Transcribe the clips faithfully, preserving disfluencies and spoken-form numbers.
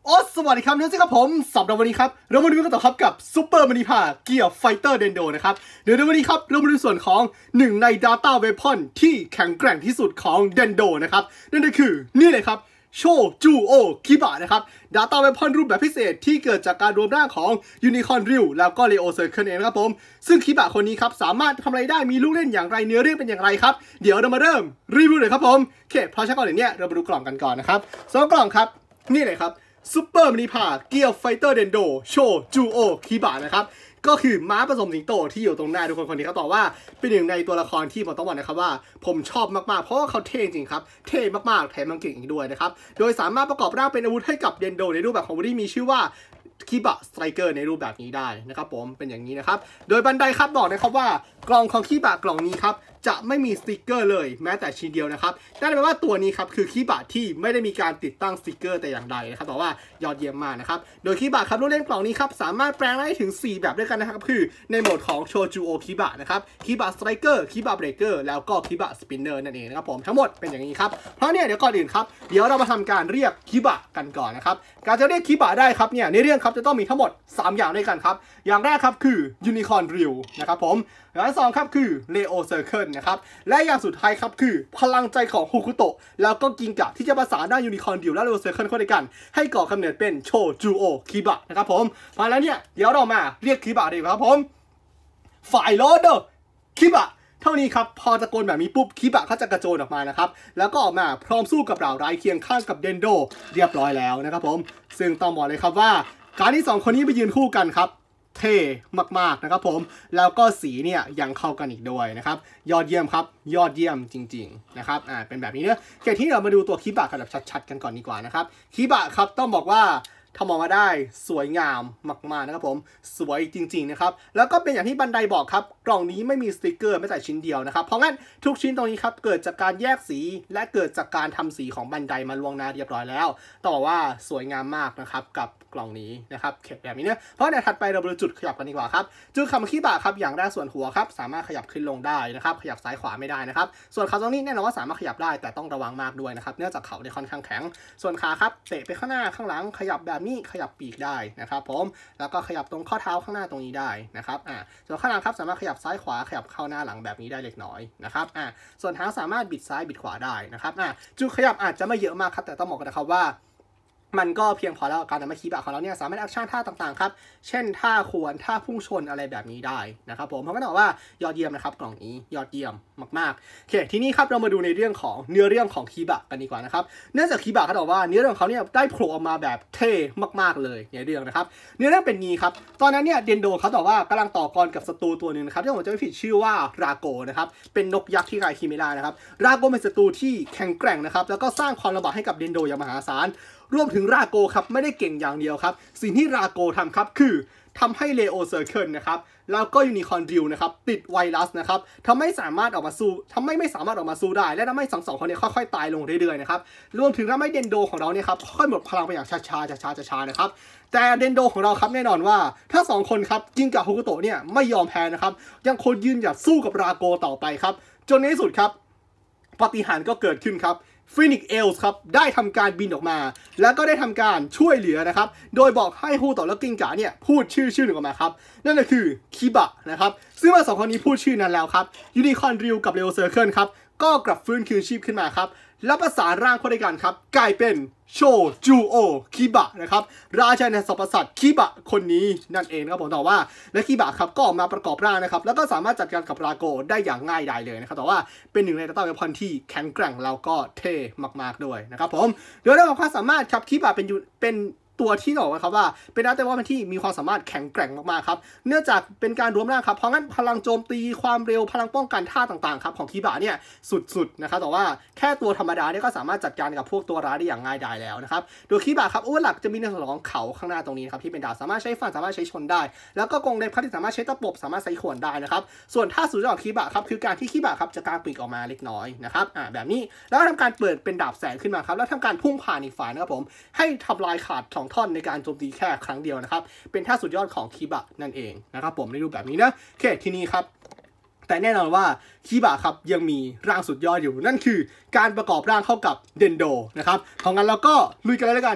โอ้สวัสดีครับทุกท่านครับผมสำหรับวันนี้ครับเรามาดูกันต่อครับกับซูเปอร์มานิพาเกียร์ไฟเตอร์เดนโดนะครับเดี๋ยวในวันนี้ครับเรามาดูส่วนของหนึ่งใน Data Weapon ที่แข็งแกร่งที่สุดของเดนโดนะครับนั่นก็คือนี่เลยครับโชจูโอคิบะนะครับ Data Weapon รูปแบบพิเศษที่เกิดจากการรวมร่างของยูนิคอร์นริวแล้วก็เลโอเซอร์เคิลเองนะครับผมซึ่งคิบะคนนี้ครับสามารถทำอะไรได้มีลูกเล่นอย่างไรเนื้อเรื่องเป็นอย่างไรครับเดี๋ยวเรามาเริ่มรีวิวเลยครับผมโอเคเพราะฉะนั้นก่อนอื่นเนี่ยเรามาดูกล่องกันก่อนนะครับสองกล่องครับนี่เลยครับซูเปอร์มินิพาเกียร์ไฟเตอร์เดนโดโชจูโอคิบะนะครับก็คือม้าผสมสิงโตที่อยู่ตรงหน้าทุกคนคนนี้เขาตอบว่าเป็นหนึ่งในตัวละครที่ผมต้องบอกนะครับว่าผมชอบมากๆเพราะว่าเขาเท่จริงครับเท่มากๆแถมยังเก่งอีกด้วยนะครับโดยสามารถประกอบร่างเป็นอาวุธให้กับเดนโดในรูปแบบของที่มีชื่อว่าคิบะสไตรเกอร์ในรูปแบบนี้ได้นะครับผมเป็นอย่างนี้นะครับโดยบันไดครับบอกนะครับว่ากล่องของคิบะกล่องนี้ครับจะไม่มีสติกเกอร์เลยแม้แต่ชิ้นเดียวนะครับนั่นแปลว่าตัวนี้ครับคือคิบะที่ไม่ได้มีการติดตั้งสติกเกอร์แต่อย่างใดนะครับแต่ว่ายอดเยี่ยมมากนะครับโดยคิบะครับลูกเล่นกล่องนี้ครับสามารถแปลงได้ถึงสี่แบบด้วยกันนะครับคือในโหมดของโชจูโอคิบะนะครับคิบะสไตรเกอร์คิบะเบรกเกอร์แล้วก็คิบะสปินเนอร์นั่นเองนะครับผมทั้งหมดเป็นอย่างนี้ครับเพราะเนี่ยเดี๋ยวก่อนอื่นครับเดี๋ยวเรามาทำการเรียกคิบะกันก่อนนะครับการจะเรียกคิบะได้ครับเนี่ยในเรื่องครับจะต้องมีทั้งหมดสามอย่างด้วยกันครับอย่างแรกครับคือยูนิคอร์นริวนะครับผมอย่างที่สองครับคือเลโอเซอร์เคิลนะครับและอย่างสุดท้ายครับคือพลังใจของฮุกุโตะแล้วก็กิงกะที่จะประสานด้านยูนิคอร์นริวและเลโอเซอร์เคิลเข้าด้วยกันให้ก่อกำเนิดเป็นโชจูโอคิบะนะครับผมเพราะแล้วเนี่ยเดี๋ยวเรามาเรียกคิบะดีกว่าครับผมฝ่ายโรเดอร์คิบะเท่านี้ครับพอตะโกนแบบนี้ปุ๊บคิบะเขาจะกระโจนออกมานะครับแล้วก็ออกมาพร้อมสู้กับเหล่าร้ายเคียงข้างกับเดนโดเรียบร้อยแล้วนะครับผมซึ่งต้องบอกเลยครับว่าการที่สองคนนี้ไปยืนคู่กันครับเท่มากๆนะครับผมแล้วก็สีเนี่ยยังเข้ากันอีกด้วยนะครับยอดเยี่ยมครับยอดเยี่ยมจริงๆนะครับอ่าเป็นแบบนี้เนอะแค่ที่เรามาดูตัวคิบะกันแบบชัดๆกันก่อนดีกว่านะครับคิบะครับต้องบอกว่าทำออกมาได้สวยงามมากๆนะครับผมสวยจริงๆนะครับแล้วก็เป็นอย่างที่บันไดบอกครับกล่องนี้ไม่มีสติกเกอร์ไม่แต่ชิ้นเดียวนะครับเพราะงั้นทุกชิ้นตรงนี้ครับเกิดจากการแยกสีและเกิดจากการทำสีของบันไดมาล่วงหน้าเรียบร้อยแล้วต่อว่าสวยงามมากนะครับกับกล่องนี้นะครับเข็บแบบนี้เนี่ยเพราะในถัดไปเราดูจุดขยับกันดีกว่าครับจุดคำคิบะครับอย่างแรกส่วนหัวครับสามารถขยับขึ้นลงได้นะครับขยับซ้ายขวาไม่ได้นะครับส่วนขาตรงนี้แน่นอนว่าสามารถขยับได้แต่ต้องระวังมากด้วยนะครับเนื่องจากเขาได้ค่อนข้างแข็งส่วนขาครับเตะไปข้างหน้าข้างหลังขยับแบบนี้ขยับปีกได้นะครับผมแล้วก็ขยับตรงข้อเท้าข้างหน้าตรงนี้ได้นะครับอ่าส่วนข้างหลังครับสามารถขยับซ้ายขวาขยับเข้าหน้าหลังแบบนี้ได้เล็กน้อยนะครับอ่าส่วนหางสามารถบิดซ้ายบิดขวาได้นะครับอ่าจุดขยับอาจจะไม่เยอะมากครับแต่ต้องบอกกันนะครับว่ามันก็เพียงพอแล้วการทำให้คีบะของเราเนี่ยสามารถแอคชั่นท่าต่างๆครับเช่นท่าขวนท่าพุ่งชนอะไรแบบนี้ได้นะครับผมเพราะงั้นบอกว่ายอดเยี่ยมนะครับกล่องนี้ยอดเยี่ยมมากๆโอเคทีนี้ครับเรามาดูในเรื่องของเนื้อเรื่องของคีบะกันดีกว่านะครับเนื่องจากคีบะเขาบอกว่าเนื้อเรื่องเขาเนี่ยได้โผล่ออกมาแบบเท่มากๆเลยในเรื่องนะครับเนื้อเรื่องเป็นงี้ครับตอนนั้นเนี่ยเดนโดเขาบอกว่ากำลังต่อกรกับศัตรูตัวหนึ่งนะครับที่ผมจะไม่ผิดชื่อว่าราโกนะครับเป็นนกยักษ์ที่คล้ายคิเมรานะครับราโกเป็นศัตรูที่แข็งแกร่งนะครับแล้วก็สร้างความลำบากให้กับเดนโดอย่างมหาศาลรวมถึงราโกครับไม่ได้เก่งอย่างเดียวครับสิ่งที่ราโกทำครับคือทำให้เลโอเซอร์เคิลนะครับแล้วก็ยูนิคอร์นริวนะครับติดไวรัสนะครับทำให้สามารถออกมาสู้ทำให้ไม่สามารถออกมาสู้ได้และทำให้สองสองคนนี้ค่อยๆตายลงเรื่อยๆนะครับรวมถึงทำให้เดนโดของเราเนี่ยครับค่อยหมดพลังไปอย่างช้าๆช้าๆช้าๆนะครับแต่เดนโดของเราครับแน่นอนว่าถ้าสองคนครับกิงกับฮุกุโตะเนี่ยไม่ยอมแพ้นะครับยังคงยืนหยัดสู้กับราโกต่อไปครับจนในที่สุดครับปาฏิหาริย์ก็เกิดขึ้นครับฟินิกเอลส์ครับได้ทำการบินออกมาแล้วก็ได้ทำการช่วยเหลือนะครับโดยบอกให้ฮูโตะและกิงกะเนี่ยพูดชื่อชื่อหนึ่งออกมาครับนั่นก็คือคิบะนะครับซึ่งเมื่อสองคนนี้พูดชื่อนั้นแล้วครับยูนิคอร์นริวกับเลโอเซอร์เคิลครับก็กลับฟื้นคืนชีพขึ้นมาครับแล้วประสานร่างเข้าด้วยกันครับกลายเป็นโชจูโอคิบะนะครับราชาในสัพพสัตว์คิบะคนนี้นั่นเองครับผมต่อว่าและคิบะครับก็ออกมาประกอบร่างนะครับแล้วก็สามารถจัดการกับราโกได้อย่างง่ายดายเลยนะครับแต่ว่าเป็นหนึ่งในดัตต้าเวพอนที่แข็งแกร่งแล้วก็เท่มากๆด้วยนะครับผมโดยเรื่องของความสามารถครับคิบะเป็นเป็นตัวที่บอกว่าครับว่าเป็นดัตต้าเวพอนที่มีความสามารถแข็งแกร่งมากๆครับเนื่องจากเป็นการรวมร่างครับเพราะงั้นพลังโจมตีความเร็วพลังป้องกันท่าต่างๆครับของคิบะเนี่ยสุดๆนะครับแต่ว่าแค่ตัวธรรมดาเนี่ยก็สามารถจัดการกับพวกตัวร้ายได้อย่างง่ายดายแล้วนะครับโดยคิบะครับอาวุธหลักจะมีในส่วนของเขาข้างหน้าตรงนี้ครับที่เป็นดาบสามารถใช้ฟันสามารถใช้ชนได้แล้วก็กรงเล็บครับที่สามารถใช้ตะปบสามารถใช้ขวนได้นะครับส่วนท่าสุดยอดของคิบะครับคือการที่คิบะครับจะกางปีกออกมาเล็กน้อยนะครับอ่าแบบนี้แล้วทำการเปิดเป็นดาบแสงขึ้นมาครับแล้วทำการพุ่งผ่านอีกฝ่ายนะครับผมให้ทำลายขาดสองท่อนในการโจมตีแค่ครั้งเดียวนะครับเป็นท่าสุดยอดของคิบะนั่นเองนะครับผมในรูปแบบนี้นะโอเคทีนี้ครับแต่แน่นอนว่าคิบะครับยังมีร่างสุดยอดอยู่นั่นคือการประกอบร่างเข้ากับเดนโดนะครับเพราะงั้นเราก็ลุยกันเลยแล้วกัน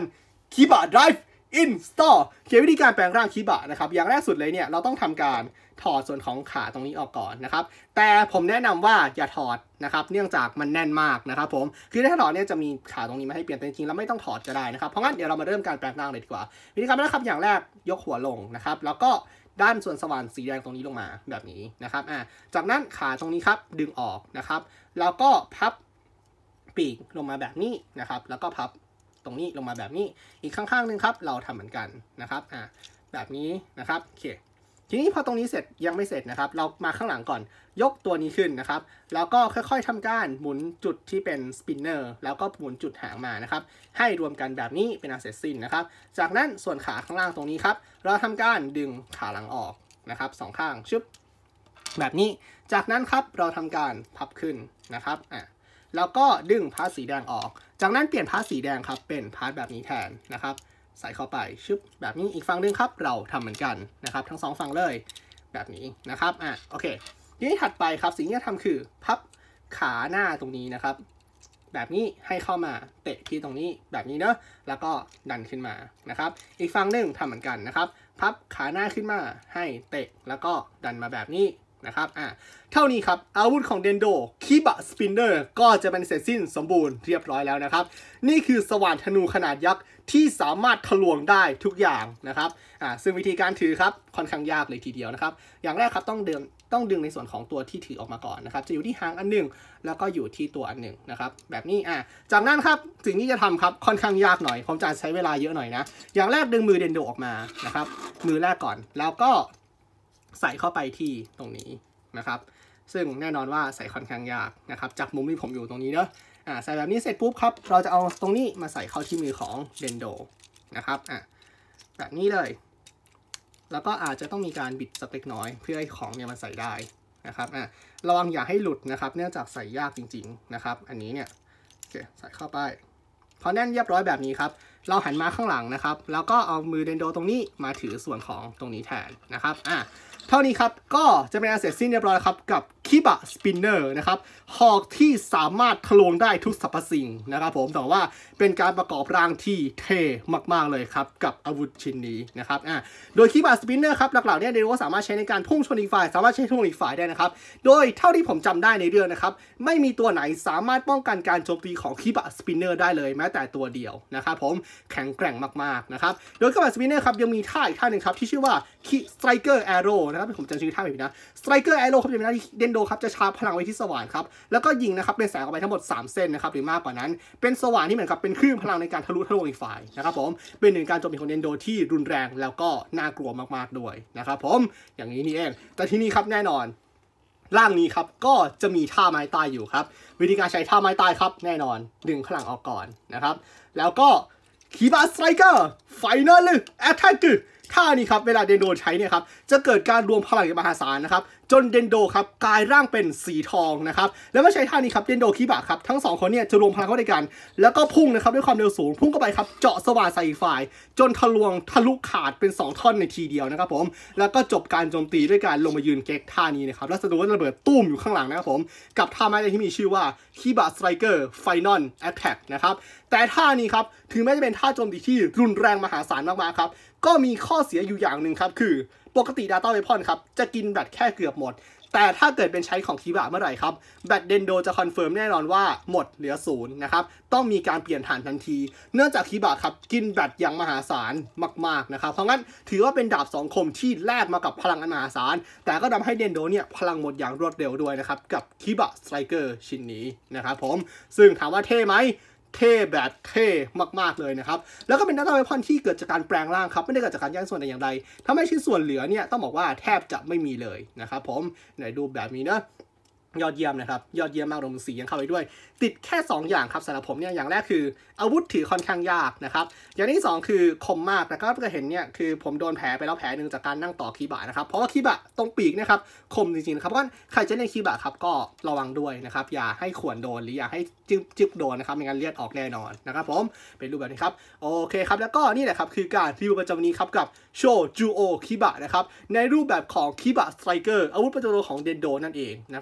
คีบะ Drive Install เขียนวิธีการแปลงร่างคีบะนะครับอย่างแรกสุดเลยเนี่ยเราต้องทำการถอดส่วนของขาตรงนี้ออกก่อนนะครับแต่ผมแนะนำว่าอย่าถอดนะครับเนื่องจากมันแน่นมากนะครับผมคือถ้าถอดเนี่ยจะมีขาตรงนี้มาให้เปลี่ยนแต่จริงๆแล้วไม่ต้องถอดก็ได้นะครับเพราะงั้นเดี๋ยวเรามาเริ่มการแปลงร่างเลยดีกว่าวิธีการนะครับอย่างแรกยกหัวลงนะครับแล้วก็ด้านส่วนสว่านสีแดงตรงนี้ลงมาแบบนี้นะครับอ่าจากนั้นขาตรงนี้ครับดึงออกนะครับแล้วก็พับปีกลงมาแบบนี้นะครับแล้วก็พับตรงนี้ลงมาแบบนี้อีกข้างๆนึงครับเราทำเหมือนกันนะครับอ่าแบบนี้นะครับโอเคทีนี้พอตรงนี้เสร็จยังไม่เสร็จนะครับเรามาข้างหลังก่อนยกตัวนี้ขึ้นนะครับแล้วก็ค่อยๆทำการหมุนจุดที่เป็นสปินเนอร์แล้วก็หมุนจุดหางมานะครับให้รวมกันแบบนี้เป็นอันเสร็จสิ้นนะครับจากนั้นส่วนขาข้างล่างตรงนี้ครับเราทำการดึงขาหลังออกนะครับสองข้างชึบแบบนี้จากนั้นครับเราทำการพับขึ้นนะครับอ่ะแล้วก็ดึงพาร์ทสีแดงออกจากนั้นเปลี่ยนพาร์ทสีแดงครับเป็นพาร์ทแบบนี้แทนนะครับใส่เข้าไปชึบแบบนี้อีกฝั่งนึงครับเราทำเหมือนกันนะครับทั้งสองฝั่งเลยแบบนี้นะครับอ่ะโอเคทีนี้ถัดไปครับสิ่งที่จะทำคือพับขาหน้าตรงนี้นะครับแบบนี้ให้เข้ามาเตะที่ตรงนี้แบบนี้เนอะแล้วก็ดันขึ้นมานะครับอีกฝั่งหนึ่งทำเหมือนกันนะครับพับขาหน้าขึ้นมาให้เตะแล้วก็ดันมาแบบนี้นะครับอ่ะเท่านี้ครับอาวุธของเดนโดคีบะสปินเนอร์ก็จะเป็นเสร็จสิ้นสมบูรณ์เรียบร้อยแล้วนะครับนี่คือสว่านธนูขนาดยักษ์ที่สามารถทะลวงได้ทุกอย่างนะครับอ่าซึ่งวิธีการถือครับค่อนข้างยากเลยทีเดียวนะครับอย่างแรกครับต้องดึงต้องดึงในส่วนของตัวที่ถือออกมาก่อนนะครับจะอยู่ที่หางอันหนึ่งแล้วก็อยู่ที่ตัวอันหนึ่งนะครับแบบนี้อ่าจากนั้นครับสิ่งที่จะทำครับค่อนข้างยากหน่อยผมจะใช้เวลาเยอะหน่อยนะอย่างแรกดึงมือเดนโดออกมานะครับมือแรกก่อนแล้วก็ใส่เข้าไปที่ตรงนี้นะครับซึ่งแน่นอนว่าใส่ค่อนข้างยากนะครับจากมุมที่ผมอยู่ตรงนี้เนอะอ่าใส่แบบนี้เสร็จปุ๊บครับเราจะเอาตรงนี้มาใส่เข้าที่มือของเดนโดนะครับอ่ะแบบนี้เลยแล้วก็อาจจะต้องมีการบิดสักเล็กน้อยเพื่อให้ของเนี่ยมันใส่ได้นะครับอ่ะระวังอย่าให้หลุดนะครับเนื่องจากใส่ยากจริงๆนะครับอันนี้เนี่ยโอเคใส่เข้าไปพอแน่นเรียบร้อยแบบนี้ครับเราหันมาข้างหลังนะครับแล้วก็เอามือเดนโดตรงนี้มาถือส่วนของตรงนี้แทนนะครับอ่ะเท่านี้ครับก็จะเป็นอันเสร็จสิ้นเรียบร้อยครับกับคีบะสปินเนอร์นะครับหอกที่สามารถทะลวงได้ทุกสรรพสิ่งนะครับผมแต่ว่าเป็นการประกอบร่างที่เท่มากๆเลยครับกับอาวุธชิ้นนี้นะครับอ่ะโดยคีบะสปินเนอร์ครับหลักๆเนี่ยเดโวสามารถใช้ในการพุ่งชนอีกฝ่ายสามารถใช้พุ่งอีกฝ่ายได้นะครับโดยเท่าที่ผมจำได้ในเรื่องนะครับไม่มีตัวไหนสามารถป้องกันการโจมตีของคีบะสปินเนอร์ได้เลยแม้แต่ตัวเดียวนะครับผมแข็งแกร่งมากๆนะครับโดยคีบะสปินเนอร์ครับยังมีท่าอีกท่าหนึ่งครับที่ชื่อว่าคีสไตรเกอร์แอโร่นะครับผมจำชื่อท่าไม่ผิดนะสไตรเกอร์แอโร่ครับจะเป็นหน้าที่เดนโดครับจะชาร์จพลังไว้ที่สว่านครับแล้วก็ยิงนะครับเป็นแสงออกไปทั้งหมดสามเส้นนะครับหรือมากกว่านั้นเป็นสว่านที่เหมือนกับเป็นคลื่นพลังในการทะลุทะลวงอีกฝ่ายนะครับผมเป็นหนึ่งการโจมตีของเดนโดที่รุนแรงแล้วก็น่ากลัวมากๆด้วยนะครับผมอย่างนี้นี่เองแต่ที่นี่ครับแน่นอนร่างนี้ครับก็จะมีท่าไม้ตายอยู่ครับวิธีการใช้ท่าไม้ตายครับแน่นอนดึงพลังออกก่อนนะครับแล้วก็คีบะสไตรเกอร์ไฟนอลแอทแทคท่านี้ครับเวลาเดนโดใช้เนี่ยครับจะเกิดการรวมพลังอย่างมหาศาลนะครับจนเดนโดครับกลายร่างเป็นสีทองนะครับแล้วเมื่อใช้ท่านี้ครับเดนโดคิบะครับทั้งสองคนเนี่ยจะรวมพลังเข้าด้วยกันแล้วก็พุ่งนะครับด้วยความเร็วสูงพุ่งเข้าไปครับเจาะสว่านใส่ฝ่ายจนทะลวงทะลุขาดเป็นสองท่อนในทีเดียวนะครับผมแล้วก็จบการโจมตีด้วยการลงมายืนเก๊กท่านี้นะครับแล้วสะดุดระเบิดตุ้มอยู่ข้างหลังนะครับผมกับท่าไม้ที่มีชื่อว่าคิบะสไตรเกอร์ไฟนอลแอทแทคนะครับแต่ท่านี้ครับถึงแม้จะเป็นท่าโจมตีที่รุนแรงมหาศาลมากๆครับก็มีข้อเสียอยู่อย่างหนึ่งครับคือปกติ Data Weapon ครับจะกินแบตแค่เกือบหมดแต่ถ้าเกิดเป็นใช้ของคีบะเมื่อไหร่ครับแบตเดนโดจะคอนเฟิร์มแน่นอนว่าหมดเหลือศูนย์นะครับต้องมีการเปลี่ยนฐานทันทีเนื่องจากคีบะครับกินแบตอย่างมหาศาลมากๆนะครับเพราะงั้นถือว่าเป็นดาบสองคมที่แลกมากับพลังอันมหาศาลแต่ก็ทำให้เดนโดเนี่ยพลังหมดอย่างรวดเร็วด้วยนะครับกับคีบะสไตรเกอร์ชิ้นนี้นะครับผมซึ่งถามว่าเท่ไหมเท่แบบเท่มากๆเลยนะครับแล้วก็เป็นData Weaponที่เกิดจากการแปลงร่างครับไม่ได้เกิดจากการแย่งส่วนแต่อย่างใดทำให้ชิ้นส่วนเหลือเนี่ยต้องบอกว่าแทบจะไม่มีเลยนะครับผมไหนดูแบบนี้นะยอดเยี่ยมนะครับยอดเยี่ยมมากรวมสียังเข้าไปด้วยติดแค่สองอย่างครับสำหรับผมเนี่ยอย่างแรกคืออาวุธถือค่อนข้างยากนะครับอย่างที่สองคือคมมากนะครับก็เห็นเนี่ยคือผมโดนแผลไปแล้วแผลหนึ่งจากการนั่งต่อคีบะนะครับเพราะว่าคีบะตรงปีกนะครับคมจริงๆครับเพราะใครจะเล่นคีบะครับก็ระวังด้วยนะครับอย่าให้ข่วนโดนหรืออย่าให้จึ๊บจึ๊บโดนนะครับไม่งั้นเลือดออกแน่นอนนะครับผมเป็นรูปแบบนี้ครับโอเคครับแล้วก็นี่แหละครับคือการรีวิวประจำวันนี้ครับกับโชจูโอคีบะนะครับในรูปแบบของคีบะสไตรเกอร์อาวุธประจำตัวของเดนโดนั่นเองนะครับผม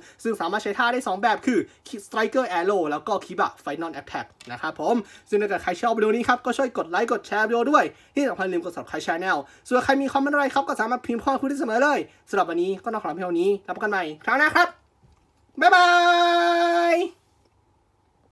ซึ่งสามารถใช้ท่าได้สองแบบคือ Striker Arrow แล้วก็ Kiba Final Attack นะครับผมซึ่งถ้าเกิดใครชอบวิดีโอนี้ครับก็ช่วยกดไลค์กดแชร์วิดีโอด้วยที่สำคัญลืมกด Subscribe Channel ส่วนใครมีคอมเมนต์อะไรครับก็สามารถพิมพ์ข้อความคุยได้เสมอเลยสำหรับวันนี้ก็ต้องขอลาไปเท่านี้แล้วพบกันใหม่คราวหน้าครับบ๊ายบาย